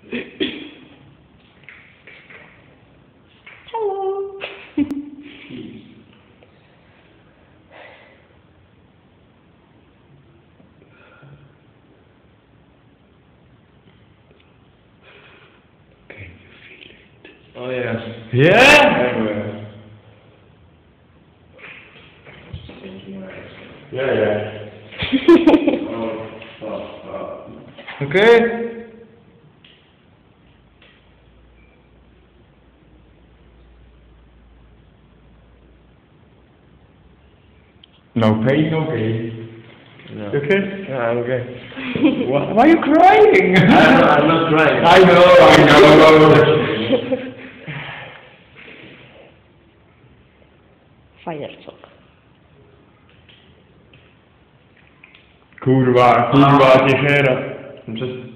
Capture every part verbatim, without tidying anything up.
Hello. Can you feel it? Oh yeah. Yeah? Everywhere. Yeah, yeah. Oh, fuck, fuck. Okay? No pain, no gain. No. You okay? Yeah, I'm okay. Why, why are you crying? I'm not, I'm not crying. I know, I know. Fajercok. Kurwa, kurwa, ciechera. Just...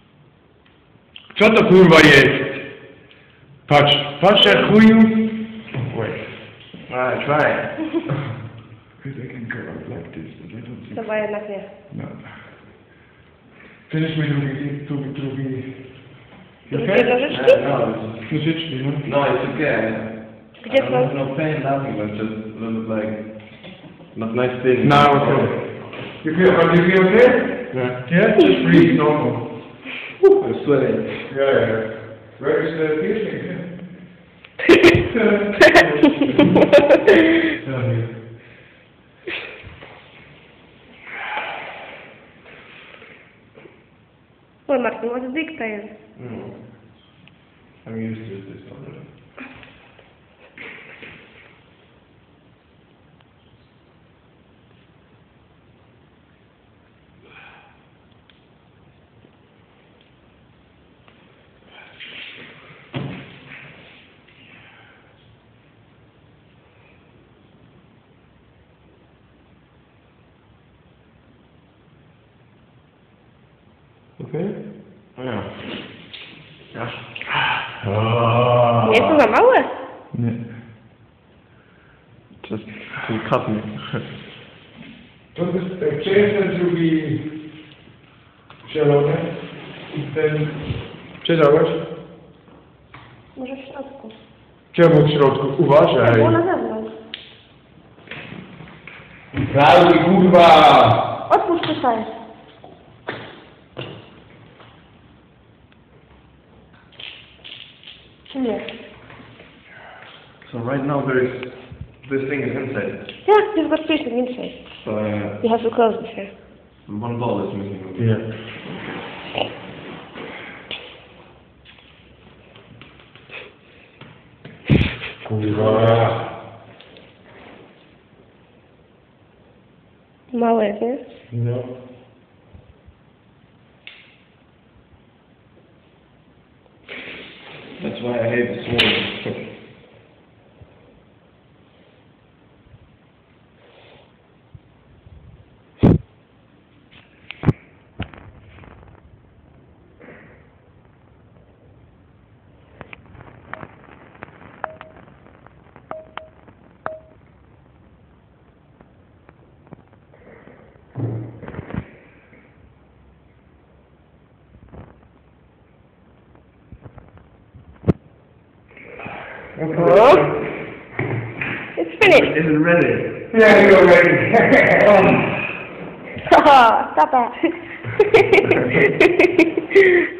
Co to kurwa jest? Patrz, patrz jak chuju. Wait. Alright, try. Because I can go out like this, but I don't think... Chyba jednak nie. No. Finish mi drugi, drugi, drugi... You Drugie okay? nożyczki? Yeah, no, it's just... Nożyczki, no? No, it's okay. Gdzie I don't have są? no pain, nothing, but just a little bit like... Not nice thing. No, okay. You feel, are you feel okay? Yeah. Yeah? Just breathe normal. I'm sweating. Yeah, yeah. Where is the piercing? Tell me. Oj, Martin, what a big pain. Mm. I'm used to this already. Okay? Yeah. Yeah. Oh. Nie jest to za małe? Nie. Just to cut me. To jest, czy jest ten drugi zielony? Ten... Gdzie dałeś? Może w środku. Czemu w środku? Uważaj! Było na zewnątrz. Klaudii, kurwa! Otwórz tutaj. Czy nie? So right now there is... This thing is inside. Yeah, you've got piercing inside. So uh, You have to close this here. one ball is missing. Nie. Kurwa! Małe, nie? No. That's why I hate this one. Oh. It's finished. Is it ready? Yeah, you're ready. Haha, stop that.